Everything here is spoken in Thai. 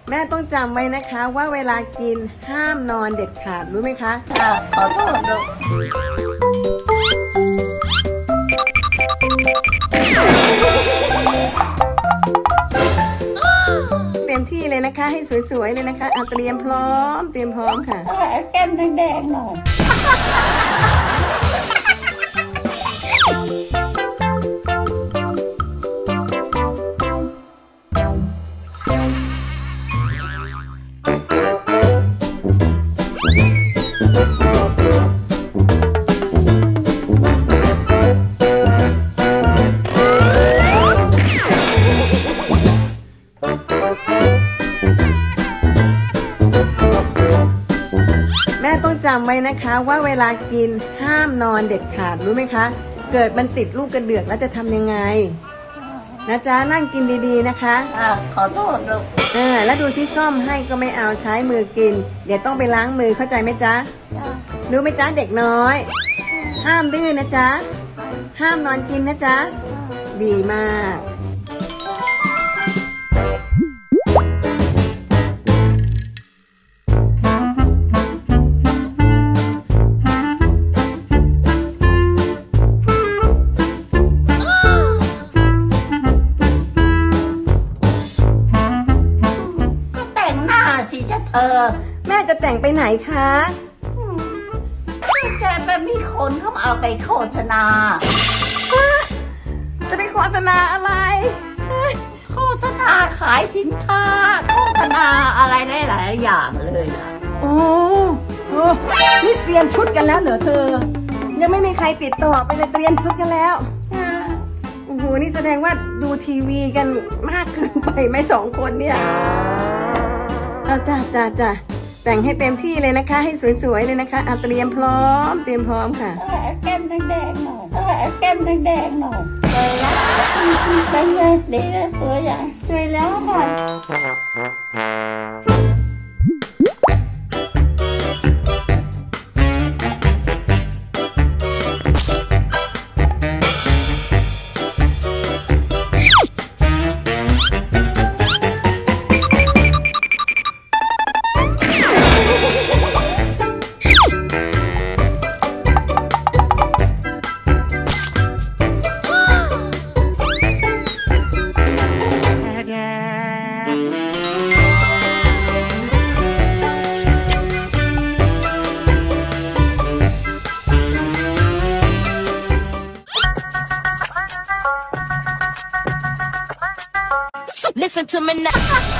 แม่ต้องจำไว้นะคะว่าเวลากินห้ามนอนเด็ดขาดรู้ไหมคะขอโทษลูกเต็มที่เลยนะคะให้สวยๆเลยนะคะเตรียมพร้อมค่ะแก้มแดงๆหน่อยแม่ต้องจำไว้นะคะว่าเวลากินห้ามนอนเด็ดขาดรู้ไหมคะเกิดมันติดลูกกระเดือกแล้วจะทำยังไงนะจ๊ะนั่งกินดีๆนะคะขอโทษลูกแล้วดูที่ซ่อมให้ก็ไม่เอาใช้มือกินเดี๋ยวต้องไปล้างมือเข้าใจไหมจ๊ะรู้ไหมจ๊ะเด็กน้อยห้ามดื้อนะจ๊ะห้ามนอนกินนะจ๊ะดีมากแม่จะแต่งไปไหนคะแกเป็นมีคนเขาเอาไปโฆษณาจะไปโฆษณาอะไรโฆษณาขายสินค้าโฆษณาอะไรได้หลายอย่างเลยโอ้นี่เตรียมชุดกันแล้วเหรอเธอยังไม่มีใครติดต่อไปเลยเตรียมชุดกันแล้วโอ้โหนี่แสดงว่าดูทีวีกันมากเกินไปไหม2 คนเนี่ยจ้าแต่งให้เต็มที่เลยนะคะให้สวยๆเลยนะคะเตรียมพร้อมค่ะแก้มแดงๆหน่อยแก้มแดงๆหน่อยเป็นไงดีแล้วสวยอย่างสวยแล้วค่ะ Listen to me now